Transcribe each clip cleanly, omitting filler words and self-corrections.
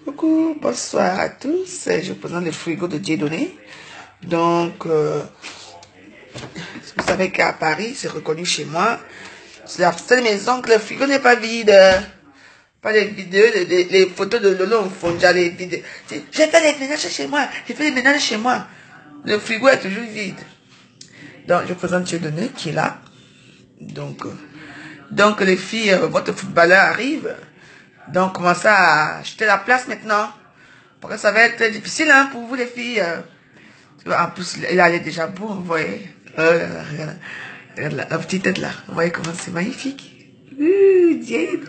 Coucou, bonsoir à tous. Je vous présente le frigo de Dieudonné. Donc, vous savez qu'à Paris, c'est reconnu chez moi. C'est la seule maison que le frigo n'est pas vide. Pas les vidéos, les photos de Lolo font déjà les vidéos. J'ai fait les ménages chez moi. J'ai fait les ménages chez moi. Le frigo est toujours vide. Donc, je vous présente Dieudonné qui est là. Donc les filles, votre footballeur arrive. Donc, commencez à acheter la place maintenant. Parce que ça va être difficile hein, pour vous les filles. En plus, il est déjà beau, vous voyez. Regarde, la petite tête là. Vous voyez comment c'est magnifique. Dieu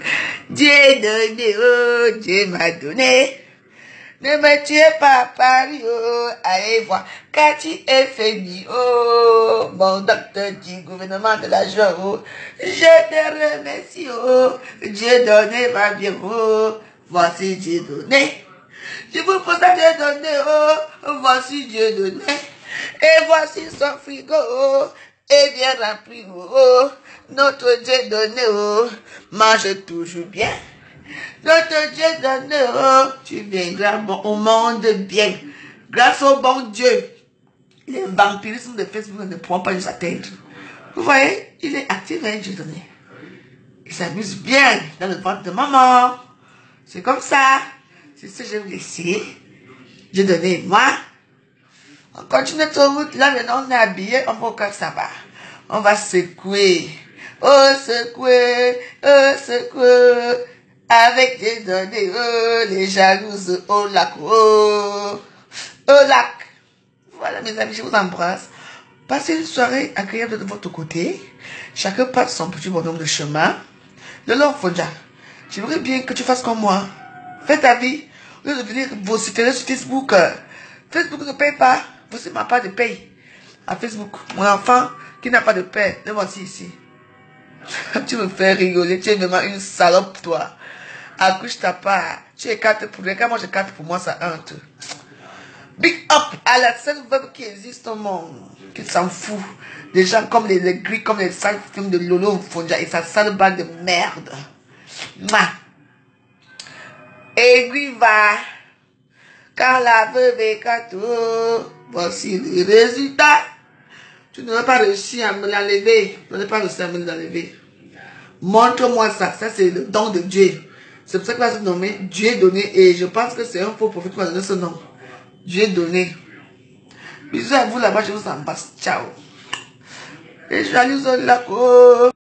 donné, oh, Dieu m'a donné. Ne me tuez pas, Paris, oh, allez voir, Cathy et Fémi, oh, mon docteur du gouvernement de la joie, oh, je te remercie, oh, Dieu donné va bien, oh, voici Dieu donné. Je vous présente Dieu donné, oh, voici Dieu donné, et voici son frigo, oh, et bien rempli, oh, notre Dieu donné, oh, mange toujours bien. Notre Dieu donné, oh, tu viendras au monde bien. Grâce au bon Dieu. Les vampirismes de Facebook ne pourront pas nous atteindre. Vous voyez, il est actif, hein, Dieu donné. Il s'amuse bien dans le ventre de maman. C'est comme ça. C'est ce que je vais vous laisser. Dieu donné, moi. On continue notre route. Là, maintenant, on est habillé. On va au cœur, ça va. On va secouer. Oh, secouer. Oh, secouer. Avec des données, oh, les jalouses au lac, oh, au lac. Voilà mes amis, je vous embrasse. Passez une soirée agréable de votre côté. Chacun passe son petit bonhomme de chemin. Lolo Fonja, j'aimerais bien que tu fasses comme moi. Fais ta vie. Au lieu de venir vociférer sur Facebook. Facebook ne paye pas. Voici ma part de paye. À Facebook. Mon enfant qui n'a pas de paye, le voici ici. Tu me fais rigoler. Tu es vraiment une salope, toi. Accouche ta part. Tu es 4 pour lui. Quand moi j'ai 4 pour moi, ça honte. Big up à la seule veuve qui existe au monde. Qui s'en fout. Des gens comme les gris, comme les sales films de Lolo Fonja et sa sale balle de merde. Mouah. Et lui va. Quand la veuve est gâteau. Voici le résultat. Tu n'aurais pas réussi à me l'enlever. Tu n'aurais pas réussi à me l'enlever. Montre-moi ça. Ça, c'est le don de Dieu. C'est pour ça qu'il va se nommer Dieu donné. Et je pense que c'est un faux prophète qui va donner ce nom. Dieu donné. Bisous à vous là-bas. Je vous embrasse. Ciao. Et je suis allée au lac.